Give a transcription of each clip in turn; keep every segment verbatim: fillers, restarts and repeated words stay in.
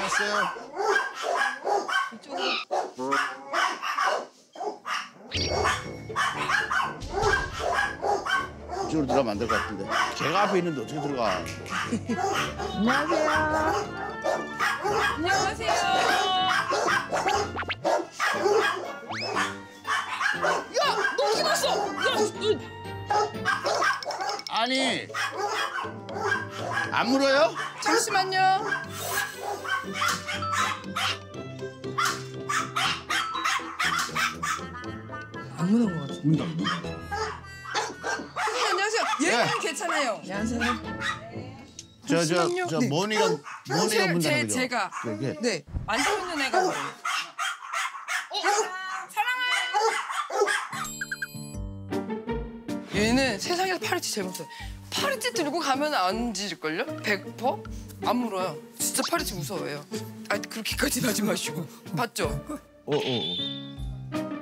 왔어요. 이쪽으로. 이쪽으로 들어가면 안 될 것 같은데. 걔가 앞에 있는데 어떻게 들어가? 안녕하세요. 안녕하세요. 야, 너 어디 갔어? 야, 너. 아니, 안 물어요? 잠시만요. 안 무는 것 같아. 문다, 문다. 안녕하세요. 얘는 네. 괜찮아요. 안녕하세요. 저, 저, 잠시만요. 저, 네. 모니가, 모니가 제, 문다는 제, 거죠? 제가. 저게. 네. 만져 있는 애가 그래요. 어, 사랑해. 얘는 세상에서 파리채 제일 무서워요. 파리채 들고 가면 안 짖을걸요? 백 퍼센트? 안 물어요. 진짜 파리채 무서워해요. 아, 그렇게까지는 하지 마시고. 봤죠? 어, 어, 어.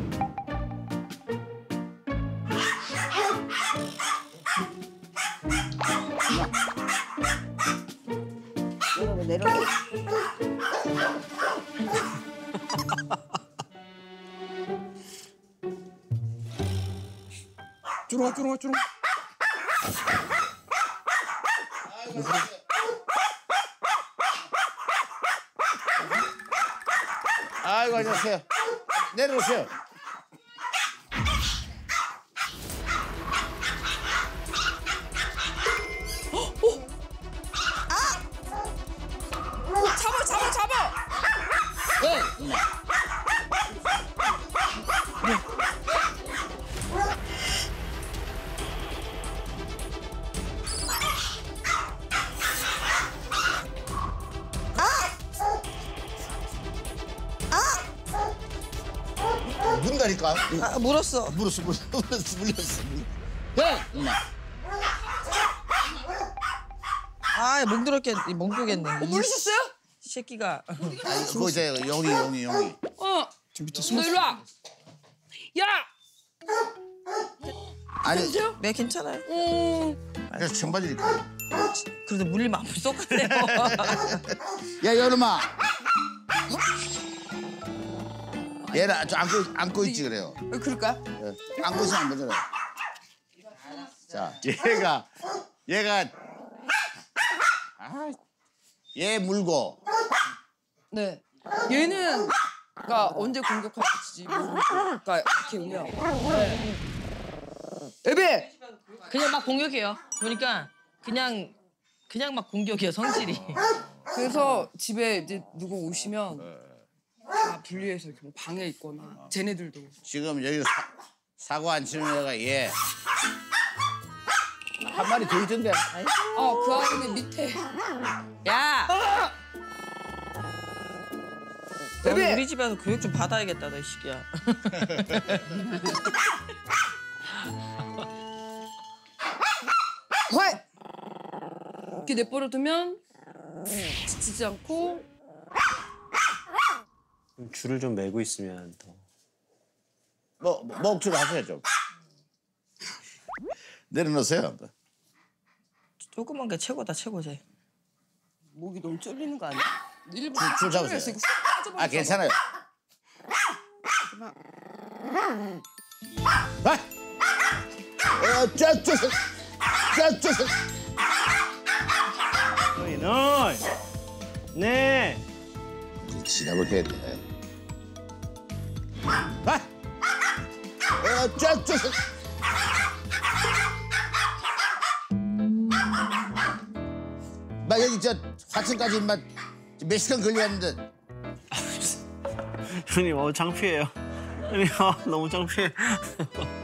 내려오게, 내려오게. 쭈루가 쭈루가 쭈루. 아이고, 안녕하세요. 내려오세요. 잡아, 잡아, 잡아! 네, 누나. 문다니까. 아, 물었어. 물었어, 물었어, 물었어, 물렸어. 네, 누나. 아, 멍들었겠네. 멍들겠네. 어, 물으셨어요? 이 새끼가. 그거 이제 용이, 용이, 용이. 어. 저 밑에 너 숨었어. 일로 와. 야! 아니, 괜찮으세요? 네, 괜찮아요. 어. 그래서 청바지 입고. 그래도 물리면 아플 것 같네요. 야, 여름아. 얘를 좀 안고, 안고 있지 그래요. 왜 그럴까? 예. 안고 있으면 안 되잖아. 자, 얘가, 얘가, 아, 얘 물고. 네. 얘는 그러니까 언제 공격할지 모르니까 이렇게요. 네. 에베! 그냥 막 공격해요. 보니까 그냥 그냥 막 공격이야, 성질이. 그래서 집에 이제 누구 오시면 다 분리해서 이렇게 뭐 방에 있거나 쟤네들도. 지금 여기 사, 사고 안 치는 애가 얘. 한 마리 더 있던데. 어, 그 아이는 밑에. 야! 너 베베! 우리 집에서 교육 좀 받아야겠다, 너 이 새끼야. 헐! 이렇게 내버려두면 지치지 않고. 줄을 좀 매고 있으면 더. 뭐, 먹줄 하세요, 좀. 내려놓으세요. 조그만 게 최고다, 최고지. 목이 너무 쫄리는 거 아니야? 일부러 줄, 줄 잡으세요. 쫄려서 이거 쑥 빠져버리잖아. 아, 괜찮아요. 아! 어, 쩌, 쩌, 쩌, 쩌, 쩌. 너희 너희. 네. 지나고 해야 돼. 아! 어, 쩌, 쩌, 쩌. 막 여기 저 화천까지 막 몇 시간 걸려왔는데. 형님 어 창피해요. 형님 어, 너무 창피해.